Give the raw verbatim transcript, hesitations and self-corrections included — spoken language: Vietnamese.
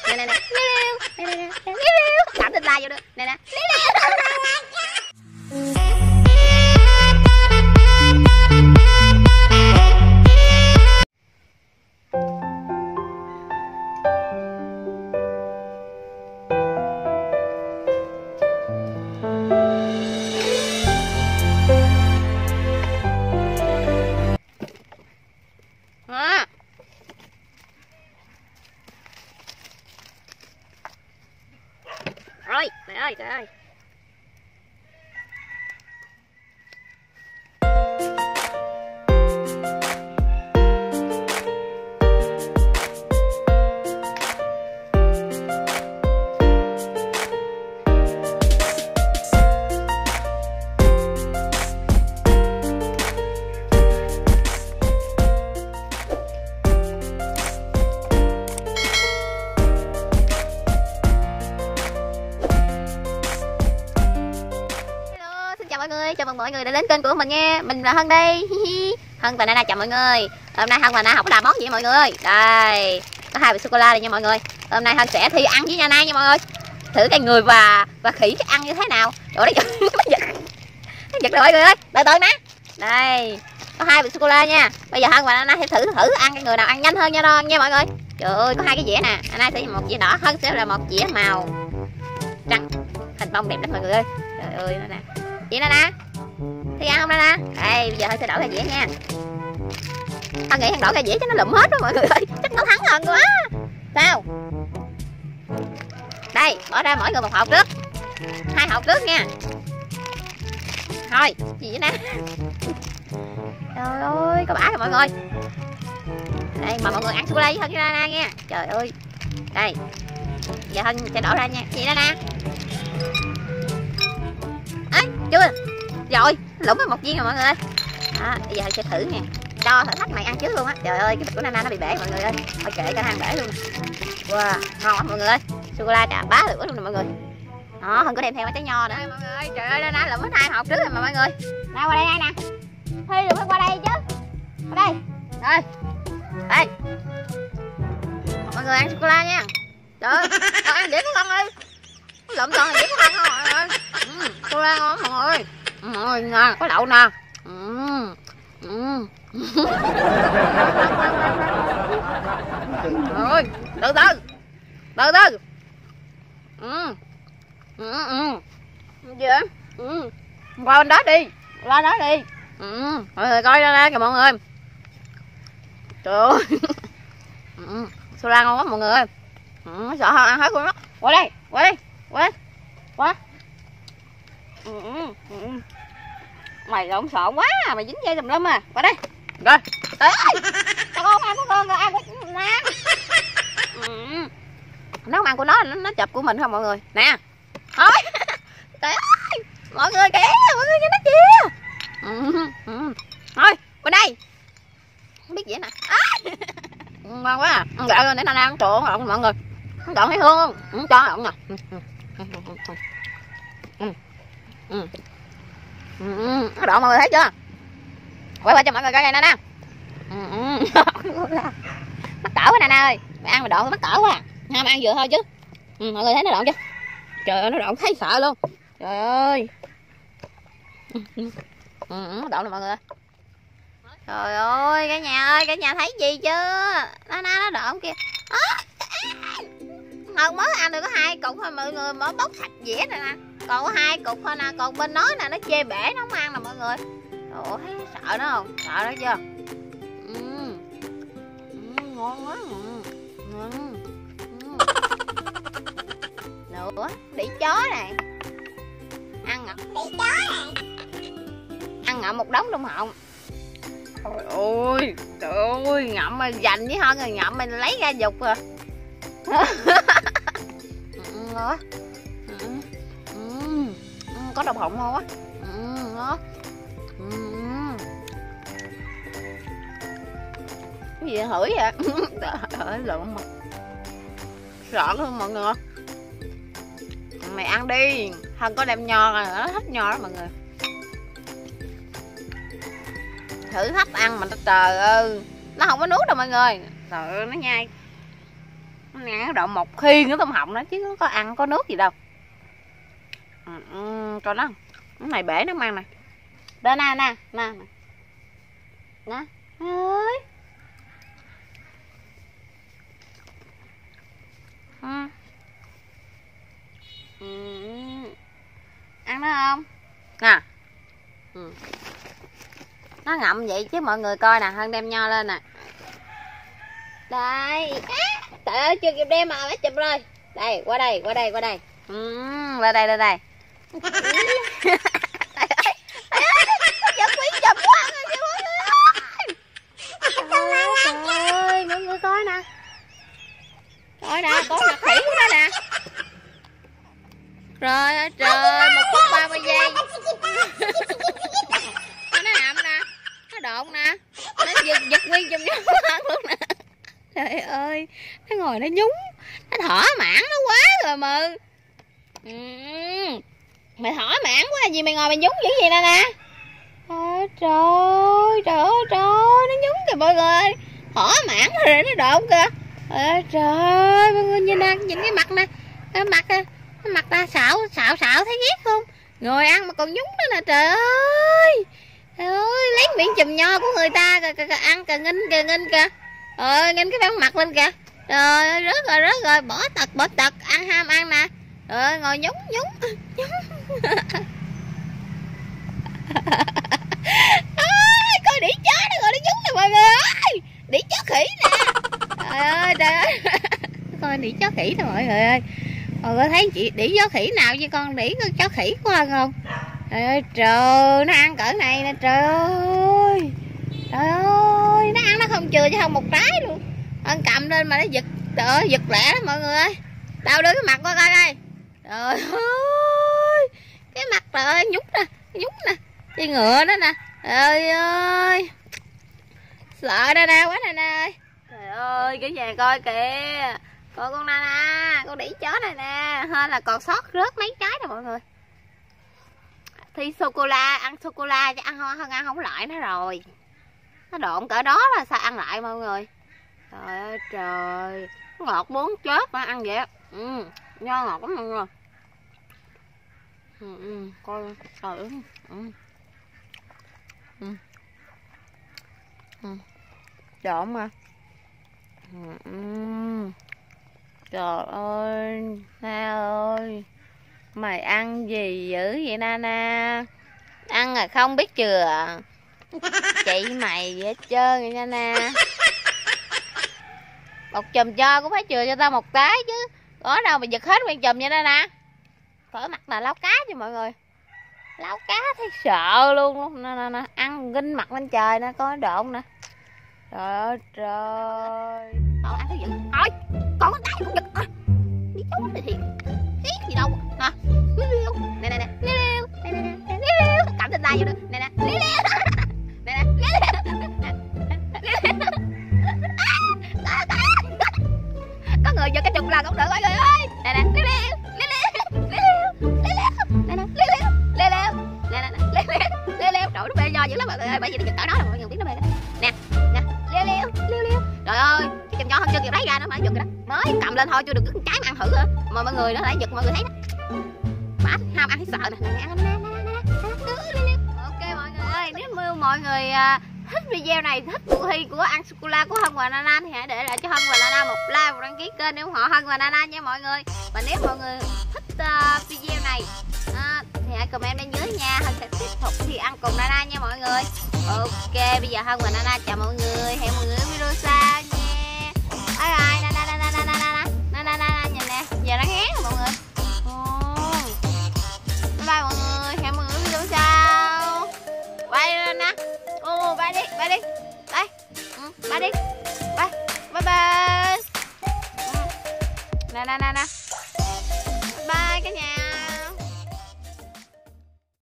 nè nè nè nè nè nè thả tên like vô được nè nè. Rồi, trời ơi, trời ơi. Mọi người, chào mừng mọi người đã đến kênh của mình nha. Mình là Hân đây. Hân và Nana chào mọi người. Hôm nay Hân và Nana học làm món gì mọi người? Đây, có hai bịch sô cô la đây nha mọi người. Hôm nay Hân sẽ thi ăn với Nana nha mọi người. Thử cái người và và khỉ cái ăn như thế nào. Trời ơi, nó giật. Nó giật rồi mọi người ơi. Từ từ má. Đây, có hai bịch sô cô la nha. Bây giờ Hân và Nana sẽ thử thử ăn cái người nào ăn nhanh hơn nha đó nha mọi người. Trời ơi, có hai cái dĩa nè. Nana sẽ một dĩa đỏ, Hân sẽ là một dĩa màu trắng. Hình bông đẹp lắm mọi người ơi. Trời ơi nó nè. Chị Nana, thi ăn không Nana? Đây, bây giờ Hân sẽ đổ ra dĩa nha. Hân nghĩ Hân đổ ra dĩa cho nó lụm hết đó mọi người ơi. Chắc nó thắng Hân quá. Sao? Đây, bỏ ra mỗi người một hộp trước. Hai hộp trước nha. Thôi, gì vậy nè. Trời ơi, có bả rồi mọi người. Đây, mời mọi người ăn sô-cô-la với Hân với Nana nha. Trời ơi. Đây. Giờ Hân sẽ đổ ra nha. Chị Nana. Ấy, chưa rồi, lũng một viên rồi mọi người ơi. Đó, bây giờ sẽ thử nè, cho thử thách mày ăn trước luôn á. Trời ơi, cái bịch của Nana nó bị bể mọi người ơi. Thôi kệ cho Hân bể luôn. Wow, ngon lắm mọi người ơi. Sô cô la trà bá lửa luôn nè mọi người. Đó, Hân có đem theo cái trái nho nữa mọi người ơi. Trời ơi, Nana lụm hết hai hộp trước rồi mà mọi người. Nào qua đây ai nè. Thi đừng có qua đây chứ. Qua đây. Rồi. Đây. Mọi người ăn sô cô la nha. Trời ơi, con ăn dĩa của con ơi. Lụm toàn là dĩa của Hân không mọi người ơi. Sô cô la ngon mọi người ơi. Ôi nè, có đậu nè. Ừ. Ừ. Rồi, từ từ. Từ từ. Ừ. Ừ ừ. Gì vậy? Ừ. Qua bên đó đi. Qua đó đi. Ừ. Mọi người coi ra đây kìa mọi người. Trời ơi. Ừ. Sô cô la ngon quá mọi người ơi. Ừ, sợ hơn ăn hết luôn đó. Qua đây, qua đây, qua đây. Qua. Ừ, ừ. Mày lộn xộn quá, mày dính dây tùm lum à. Qua đây. Rồi. Ê, cho con ăn của con rồi ăn của Nam. Ừ. Nó không ăn của nó, nó, nó chụp của mình không mọi người. Nè. Thôi. Trời ơi. Mọi người kìa, mọi người nhìn nó kìa. Ừ, ừ. Thôi, bên đây. Không biết gì nè. À. Ngon quá à. Ăn gạo lên để Nana ăn trộn lộn mọi người. Ăn trộn thấy hương không? Không cho lộn nè. Ừ. Ừ. Ừ. Ừ, nó đậu mọi người thấy chưa? Quay qua cho mọi người coi này nè nè. Ừ, mắc cỡ quá Nana ơi. Mày ăn mà đậu mắc cỡ quá. Nha, mày ăn vừa thôi chứ. Ừ, mọi người thấy nó đậu chưa? Trời ơi, nó đậu thấy sợ luôn. Trời ơi. Ừ, nó đậu nè mọi người. Trời ơi, cả nhà ơi, cả nhà thấy gì chưa? Nana nó đậu kìa. Hân mới ăn được có hai cục thôi mọi người, mới bóc sạch dĩa này nè. Còn có hai cục thôi nè, còn bên nó nè nó chê bể nó không ăn nè mọi người. Ủa thấy sợ nó không? Sợ đó chưa? Ừ. Ừ, ngon quá. Ừ. Ừ. Nữa, đĩ chó này. Ăn ngậm đĩ chó này. Ăn ngậm một đống trong họng. Trời ơi, trời ơi, ngậm mà dành với Hân rồi ngậm mình lấy ra dục rồi. Ừ, ngon quá. Ừ. Ừ. Ừ, có đậu phộng ngon quá. Ừ, ngon. Ừ. Cái gì hửi vậy? Trời ơi, lộn mà. Sợ luôn mọi người. Mày ăn đi. Hân có đem nho rồi, nó thích nho đó mọi người. Thử thách ăn mà nó trời ơi. Nó không có nuốt đâu mọi người. Trời ơi, nó nhai. Nè nó đậu một khiên cái tôm hồng đó chứ nó có ăn có nước gì đâu. Ừ, ừ, coi nó. Cái này bể nó ăn nè. Đó nè nè nè. Nè. Ơi. Ừ. Ừ. Ăn nó không? Nè. Ừ. Nó ngậm vậy chứ mọi người coi nè, Hân đem nho lên nè. Đây. À, trời ơi chưa kịp đem mà phải chụp rồi. Đây, qua đây, qua đây, qua đây. Ừ, lên đây, lên đây. Trời ơi, trời ơi, giật quý chụp quá rồi kìa mọi người. Trời ơi, mọi người coi nè. Coi nè, con mặt khỉ của nó nè. Trời ơi trời, một phút ba mươi giây. Nó nằm nè, nó độn nè, nó giật giật nguyên chùm nhau ăn luôn nè. Trời ơi, nó ngồi nó nhúng, nó thỏa mãn nó quá rồi Mừ. Ừ. Mày thỏa mãn quá gì mày ngồi mày nhúng dữ gì nè nè. Ôi trời, trời ơi trời, nó nhúng kìa mọi người, thỏa mãn rồi nó độn kìa. Ôi trời, mọi người nhìn nè, nhìn cái mặt nè, cái mặt nè. Cái mặt ta xạo xạo xạo thấy ghét không? Ngồi ăn mà còn nhúng nữa nè trời ơi. Trời ơi lấy miệng chùm nho của người ta kìa, kìa, kìa, ăn kìa nghinh kìa nghinh kìa. Rồi nghinh cái béo mặt lên kìa. Trời ơi rớt rồi rớt rồi bỏ tật bỏ tật ăn ham ăn nè. Rồi ngồi nhúng nhúng nhúng. Ôi, coi đĩ chó nó ngồi nó nhúng nè mọi người ơi. Đĩ chó khỉ nè. Trời ơi trời ơi. Coi đĩ chó khỉ nè mọi người ơi. Mọi người thấy chị đĩ chó khỉ nào với con đĩ con chó khỉ của Hân không? Trời ơi trời, nó ăn cỡ này nè trời ơi. Trời ơi, nó ăn nó không chừa cho Hân một trái luôn. Hân cầm lên mà nó giật, trời ơi giật lẹ đó mọi người ơi. Đâu đưa cái mặt qua coi coi. Trời ơi. Cái mặt trời ơi nhúng nè, nhúng nè. Cái ngựa đó nè. Trời ơi. Sợ nè nè quá nè nè. Trời ơi, cái nhà coi kìa. Coi con Nana, con đĩ chó này nè, hơn là còn sót rớt mấy trái nè mọi người. Thì sô cô la, ăn sô cô la chứ ăn Hân ăn không lại nó rồi. Nó độn cỡ đó là sao ăn lại mọi người. Trời ơi trời, ngọt muốn chết mà ăn vậy. Ừ, nho ngọt lắm mọi người. Ừ, ừ, coi trời ơi. Ừ. Ừ. Ừ. Độn mà. Ừ. Trời ơi, Na ơi, mày ăn gì dữ vậy Nana? Ăn là không biết chừa. Chị mày vậy hết trơn vậy Nana. Một chùm cho cũng phải chừa cho tao một cái chứ. Có đâu mà giật hết nguyên chùm vậy Nana. Cỡ mặt là láo cá cho mọi người. Láo cá thấy sợ luôn. Nè, nè, nè. Ăn ginh mặt lên trời nè, coi độn nè. Trời ơi trời. Con ăn cái gì? Thôi, con cái cũng giật. À, đi chú này thì ghét gì đâu hả? Nè nè nè, liêu nè nè nè, liêu cầm trên tay vô được. Nè nè, liêu nè nè, liêu. Có người giật cái chục lần cũng được mọi người ơi. Nè nè, liêu liêu liêu liêu liêu nè nè, liêu liêu liêu nè nè, liêu liêu liêu. Trời nó mê nho dữ lắm mọi người ơi, bởi vì nó giật cỡ đó là mọi người biết nó mê đó. Nè nè, liêu liêu liêu liêu. Trời ơi, cái chùm nho Hân chưa kịp lấy ra nữa mà nó giật rồi đó. Mới cầm lên thôi chưa được cái trái mà ăn thử nữa. Mà mọi người nó lại giật mọi người thấy đó. Mà ham ăn thấy sợ nè. Nè ăn nè nè nè. Ok mọi người ơi, nếu mọi người uh, thích video này, thích cuộc thi của ăn sô cô la của Hân và Nana thì hãy để lại cho Hân và Nana một like và đăng ký kênh để ủng hộ Hân và Nana nha mọi người. Và nếu mọi người thích uh, video này uh, thì hãy comment bên dưới nha. Hân sẽ tiếp tục thi ăn cùng Nana nha mọi người. Ok, bây giờ Hân và Nana chào mọi người. Hẹn mọi người ở video sau nha. Bye bye. Nana Nana Nana Nana Nana Nana nhìn nè, giờ nó ngán rồi mọi người. Oh. Bye bye mọi người. Hẹn mọi người ở video sau. Bye Nana. Ô, bye đi, bye đi. Bye. Ừ, bye đi. Bye. Bye bye. Ừ. Nè nè nè nè. Bye cả nhà.